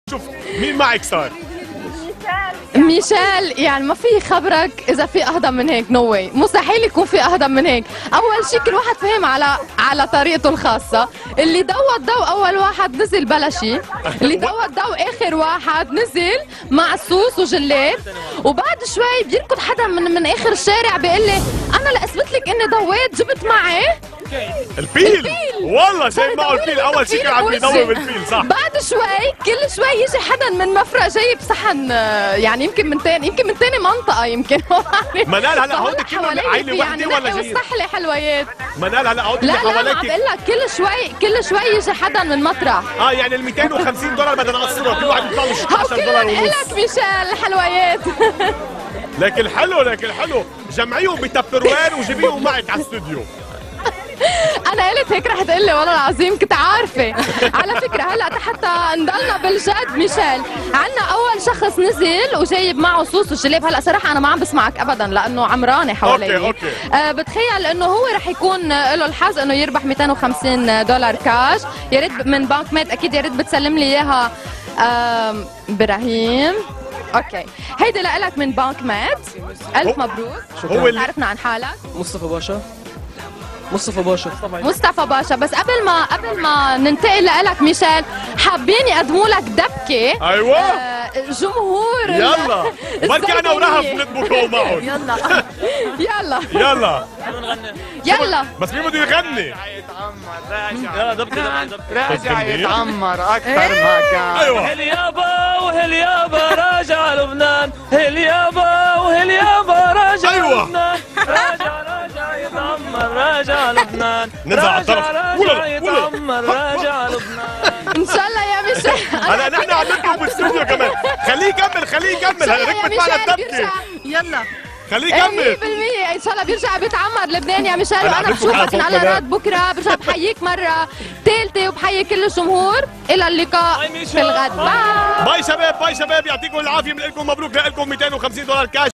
شوف مين معك صار؟ ميشيل. يعني ما في خبرك اذا في اهضم من هيك. نو واي، مستحيل يكون في اهضم من هيك. اول شيء كل واحد فهم على طريقته الخاصه. اللي ضوى الضوء اول واحد نزل بلا شيء، اللي ضوى الضوء اخر واحد نزل مع سوس وجلاد، وبعد شوي بيركض حدا من اخر الشارع بيقول لي انا لاثبت لك اني ضويت جبت معي الفيل. والله شايف معه الفيل. اول شيء كان عم يدور بالفيل صح. بعد شوي كل شوي يجي حدا من مفرق جايب صحن، يعني يمكن من تاني منطقه يمكن. منال هلا هودي كلهم عائله وحده ولا جايين؟ صحلي حلويات. منال هلا هودي اللي لا حواليك. عم بقول لك كل شوي يجي حدا من مطرح. يعني ال $250 بدنا نقصرها، كل واحد يطلع له $16 ونص. لك ميشيل الحلويات. لكن حلو جمعيهم بتبروير وجيبيهم معك على الاستوديو. انا قلت هيك رح تقول لي والله العظيم كنت عارفه. على فكره هلا حتى نضلنا بالجد ميشيل، عنا اول شخص نزل وجايب معه صوص وجلاب. هلا صراحه انا ما عم بسمعك ابدا لانه عمراني حوالي. اوكي. بتخيل انه هو رح يكون له الحظ انه يربح $250 كاش. يا ريت من بنك ميد، اكيد يا ريت بتسلم لي اياها ابراهيم. اوكي هيدي لك من بنك ميد. الف مبروك. هو اللي عرفنا عن حالك. مصطفى باشا. مصطفى باشا. بس قبل ما ننتقل لك ميشيل، حابين يقدموا لك دبكه. ايوه جمهور يلا بركي انا ورهف نطبخوا معهم. يلا بس مين بده يغني؟ يلا دبكة راجع يتعمر اكثر ما كان. ايوه هل يابا وهل يابا راجع لبنان، هل يابا وهل يابا راجع لبنان، راجع يتعمر راجع لبنان، ننزل على الطرف. راجع يتعمر راجع لبنان. ان شاء الله يا ميشيل. هلا نحن عم نطبخ بالاستوديو كمان. خليه يكمل هلا ركبت معنا الدبكه. يلا خليه يكمل. 100% ان شاء الله بيرجع بيتعمر لبنان يا ميشيل. وانا بشوفك على راد بكره. برجع بحييك مره ثالثه وبحيي كل الجمهور. الى اللقاء في الغد. باي باي شباب يعطيكم العافيه. بنقول لكم مبروك، لكم $250 كاش.